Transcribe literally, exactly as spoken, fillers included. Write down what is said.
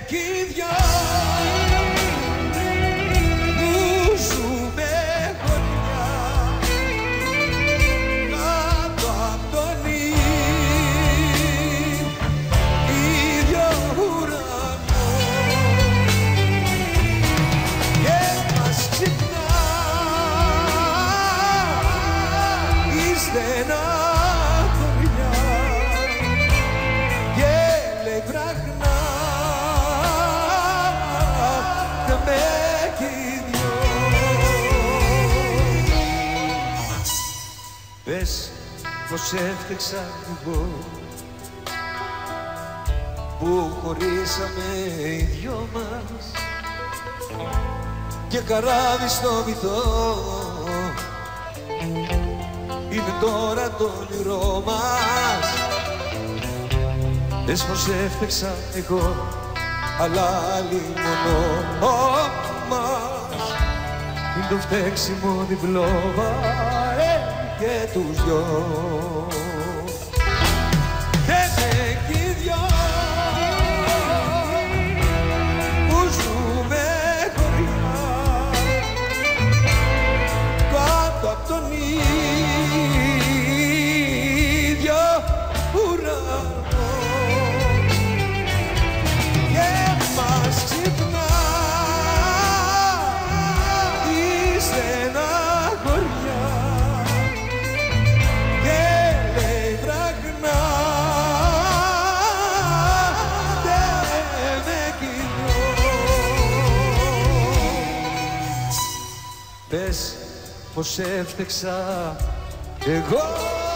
κι δυο που ζούμε χωριά κάτω απ' τον ίδιο ουρανό και μας ξυπνά η στεναχωριά και λέει βραχνά και με κι δυο. Πες πως έφτιαξα εγώ που χωρίσαμε οι δυο μας και καράβι στο βυθό είναι τώρα το όνειρό μας. Πες πως έφτιαξα εγώ αλλά άλλοι μόνο μας είναι το φταίξιμο διπλό βαρέ και τους δυο. Και με κι δυο που ζούμε χωριά κάτω απ' τον ίδιο ουρανό και μας ξυπνά η στεναχωριά και λέει βραγνά δε με κι δυο. Πες πως έφτιαξα εγώ